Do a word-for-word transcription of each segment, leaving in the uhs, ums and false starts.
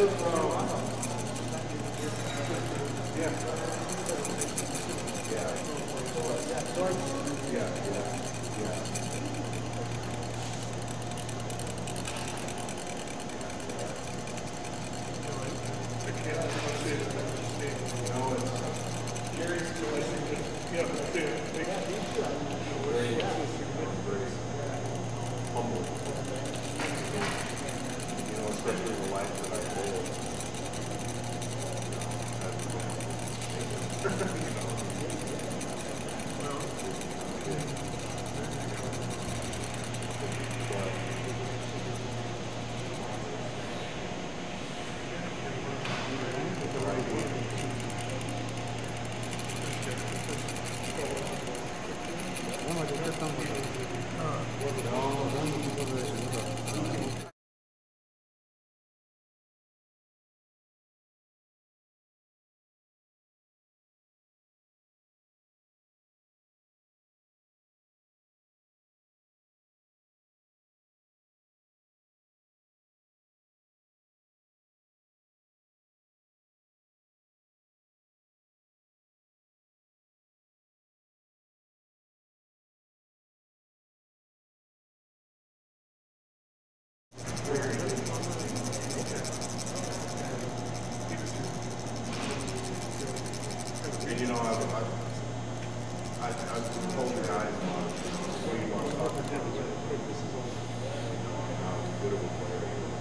And you know, I've, I've, I've, I've told the guys, what do you want to talk about? This is all, you know, how good of a player he is.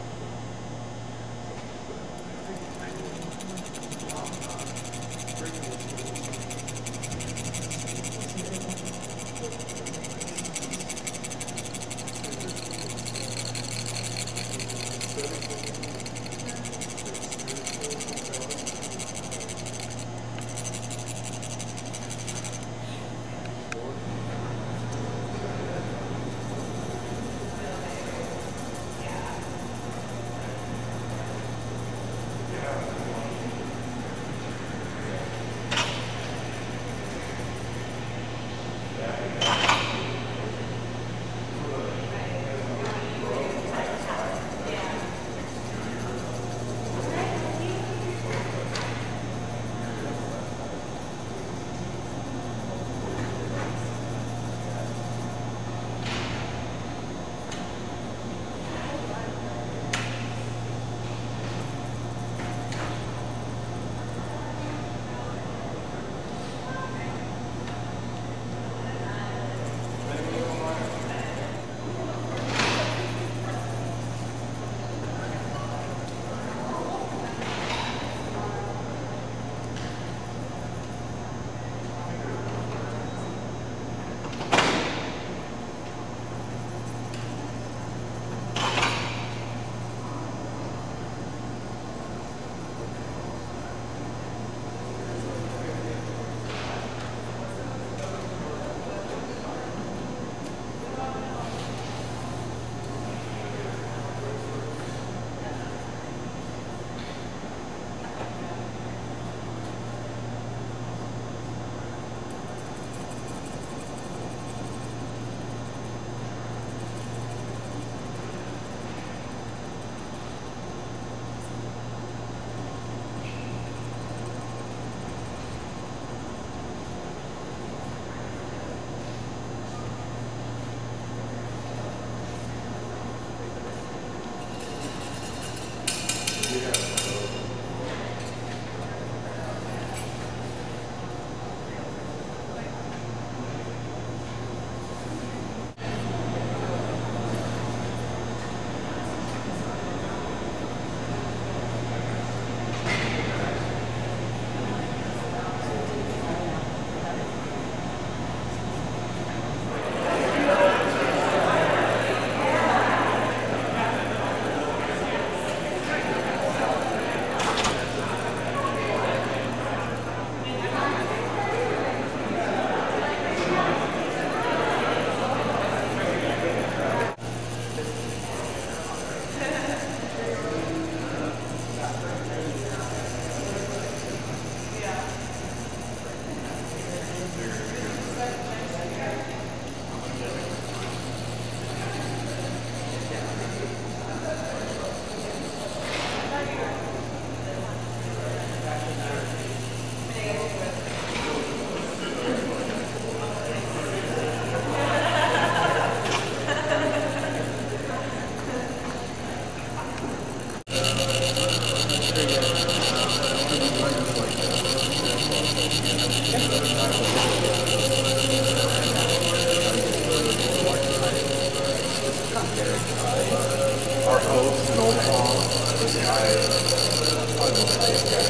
Our host in Omaha, this guy, I don't know the name guy,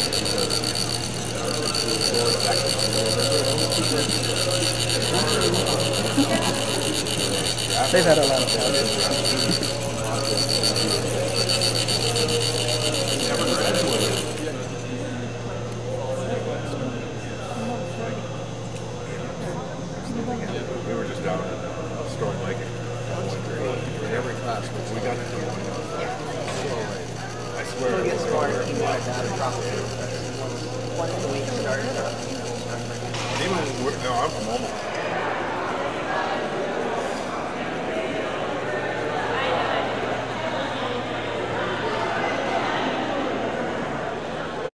They've had a lot of fun. Never graduated. We were just down in Storm Lake. In every class, we got into one. I swear. We'll get smarter. He wanted to have a profit. Once a week started. Even, we're, no, I'm from Omaha.